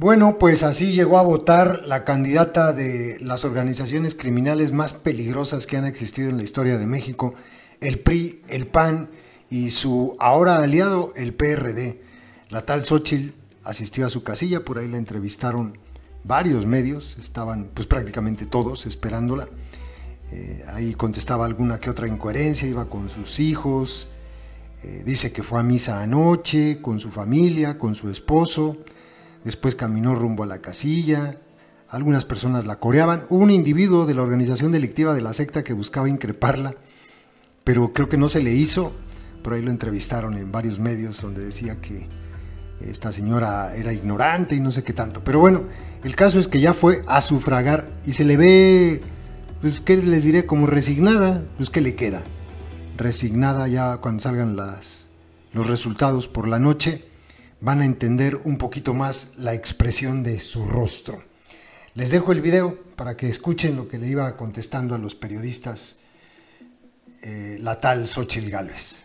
Bueno, pues así llegó a votar la candidata de las organizaciones criminales más peligrosas que han existido en la historia de México, el PRI, el PAN y su ahora aliado, el PRD. La tal Xóchitl asistió a su casilla, por ahí la entrevistaron varios medios, estaban pues prácticamente todos esperándola. Ahí contestaba alguna que otra incoherencia, iba con sus hijos, dice que fue a misa anoche, con su familia, con su esposo. Después caminó rumbo a la casilla, algunas personas la coreaban. Hubo un individuo de la organización delictiva de la secta que buscaba increparla, pero creo que no se le hizo. Por ahí lo entrevistaron en varios medios donde decía que esta señora era ignorante y no sé qué tanto. Pero bueno, el caso es que ya fue a sufragar y se le ve, pues qué les diré, como resignada. Pues qué le queda, resignada. Ya cuando salgan los resultados por la noche van a entender un poquito más la expresión de su rostro. Les dejo el video para que escuchen lo que le iba contestando a los periodistas la tal Xóchitl Gálvez.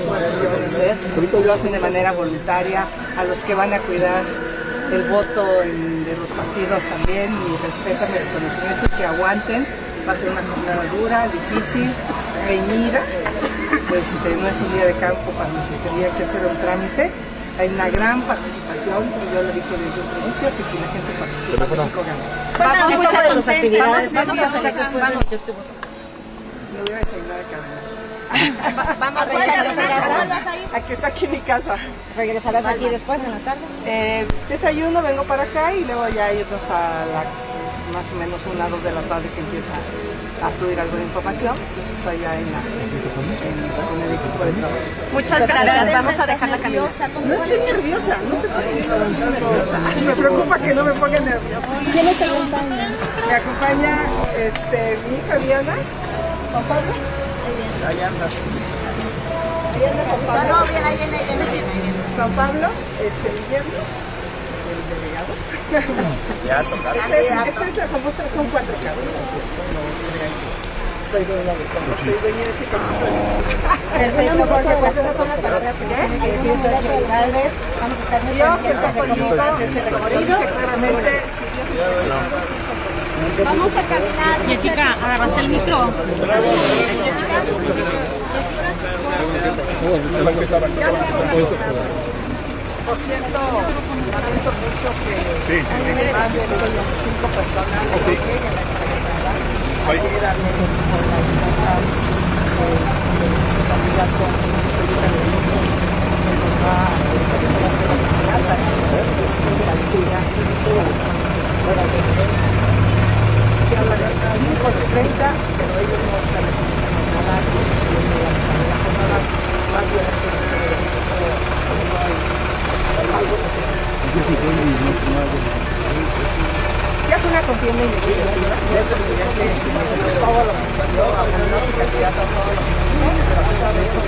Lo hacen de manera voluntaria, a los que van a cuidar el voto de los partidos también, y respetan el reconocimiento, que aguanten. Va a ser una jornada dura, difícil, reñida. No es un día de campo para la Secretaría, que hacer un trámite. Hay una gran participación, y yo lo dije desde el principio, que si la gente participa, México gana. Vamos a tus actividades, vamos a hacer vamos. Me voy a desayunar acá. Vamos a regresar. Aquí está aquí mi casa. ¿Regresarás aquí después en la tarde? Desayuno, vengo para acá y luego ya irnos a más o menos 1 a 2 de la tarde que empieza a fluir alguna información. Estoy ya con el equipo de trabajo. Muchas gracias. Vamos a dejar la camisa. No estoy nerviosa, no estoy nerviosa. Me preocupa que no me ponga nerviosa. ¿Quién te acompaña? Me acompaña mi hija Diana. ¿Juan Pablo? Allá anda. No, bien, ahí viene. Juan Pablo, Guillermo, el delegado. Ya tocaron. Son 4 carros. Soy dueña de este camino. Perfecto, porque pues esas son las palabras que tiene que decir Xóchitl Gálvez. Vamos a estar muy Dios está pendientes de cómo va a ser este recorrido. Claramente, Vamos a caminar. Jessica, agarras el micro. por cierto, lamento mucho que hay más de 5 personas que lleguen a esta llamada. Ayer hablé con la candidato se habla de 5:30, pero ellos no están aquí a nadie, la jornada más violenta. Ya fue una contienda indefinida, ya se todo lo que salió, a la candidato, todo lo que pero a pesar de eso,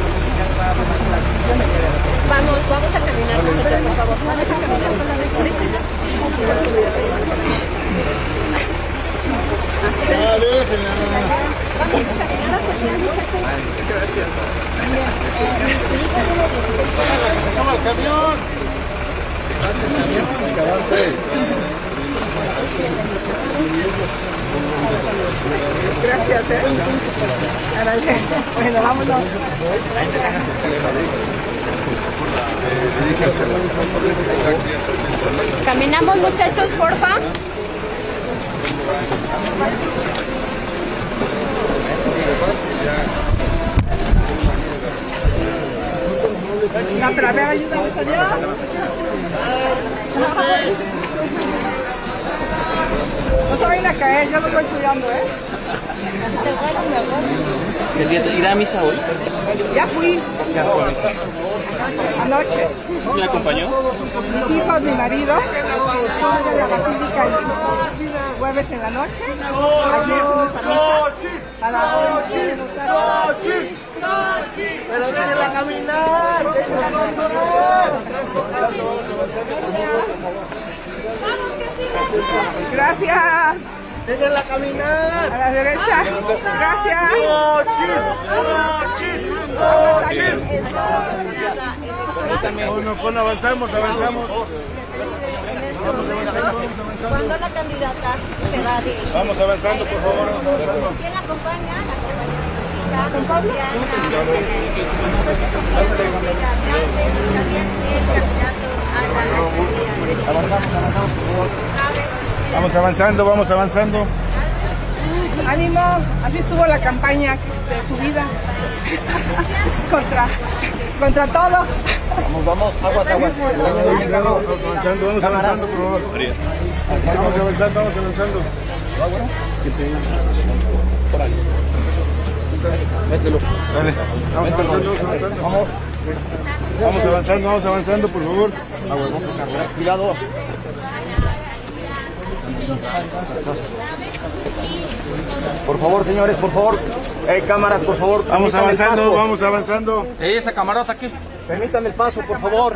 Vamos a caminar con ella, por favor. Vamos a caminar con la vecina. Gracias. ¡Pasamos al camión! ¡Que avance! Gracias, Bueno, vámonos. Caminamos, muchachos, porfa. La primera ayudamos allá. No se vayan a caer, yo lo voy cuidando, ¿Irá a misa hoy? Ya fui. Anoche. ¿Me acompañó? Mis hijos, mi marido, estuve en la basílica el jueves en la noche. Ayer fuimos a misa. Para hoy. ¡Pero déjenla caminar! Gracias. ¡Déjenla caminar! A la derecha. Gracias. Bueno, avanzamos. estos momentos cuando la candidata se va a dirigir. Vamos avanzando, por favor. ¿Quién la acompaña? La compañera Vamos avanzando, vamos avanzando. Ánimo, así estuvo la campaña de su vida. contra todo. Vamos, aguas. Vamos avanzando, por favor. Vamos avanzando. Por ahí. Mételo. Dale. Vamos avanzando, por favor. Cuidado. Por favor, señores, por favor. Cámaras, por favor. Vamos avanzando. Esa camarota aquí. Permitan el paso, por favor.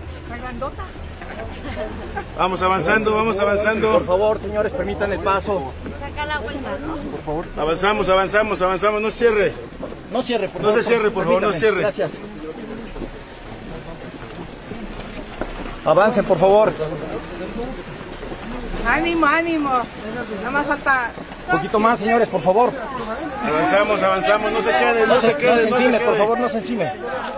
Vamos avanzando. Por favor, señores, permitan el paso. Saca la vuelta, ¿no? Por favor. Avanzamos. No cierre. No cierre, por No favor. se cierre, por favor, no cierre. Gracias. Avancen, por favor. Ánimo. Nada más falta. Un poquito más, señores, por favor. Avanzamos. No se quede. Por favor, no se encime.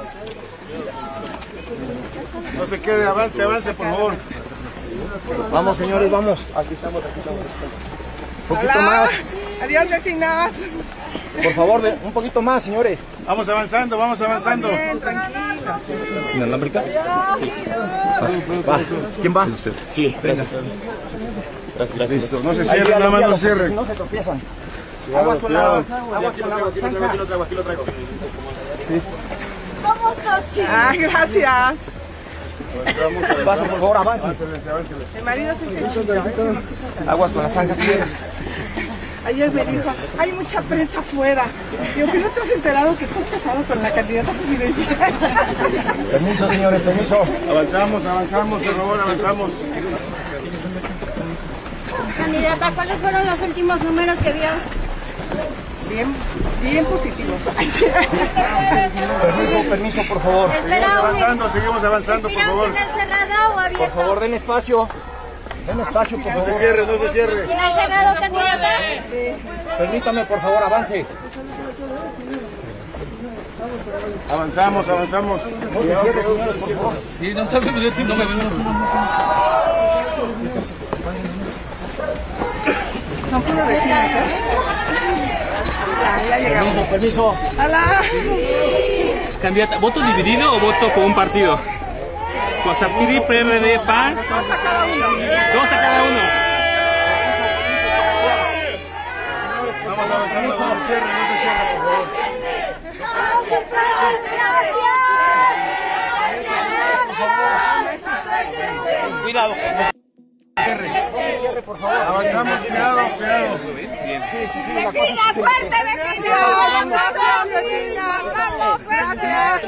No se quede, avance, por favor. Vamos, señores, vamos. Aquí estamos. Un poquito más. Adiós, vecinas. Por favor, un poquito más, señores. Vamos avanzando. Bien, tranquilos. ¿Inalámbrica? Sí. Va. ¿Quién va? Sí, gracias. Listo. No se cierre, nada más no cierre. No se tropiezan. Aguas con la Aquí lo traigo. Somos Xochitl. Gracias. Paso, por favor, avance. Mi marido se Aguas con las zanjas. Ayer me dijo, hay mucha prensa afuera. Digo, ¿que no te has enterado que estás casado con la candidata presidencial? Permiso, señores, permiso. Avanzamos, por favor, avanzamos. Candidata, ¿cuáles fueron los últimos números que vio? Bien positivos. Permiso, por favor. Seguimos avanzando, por favor. ¿Final cerrado o abierto? Por favor, den espacio. por favor. No se cierre. ¿Final cerrado, candidata? Permítame, por favor, avance. Avanzamos. No se cierre, señores, por favor. Sí, no me veo. Son puros vecinos, ya llegamos. Permiso. ¡Hala! Candidata, ¿voto dividido o voto con un partido? Coatzacoalcos, PRD, PAN. Dos a cada uno. Dos a cada uno. Vamos avanzando, no se cierre, por favor. Cuidado. Por favor. Avanzamos, cuidado. ¡Vecina, fuerte, vecina! ¡Gracias, vecina! ¡Gracias!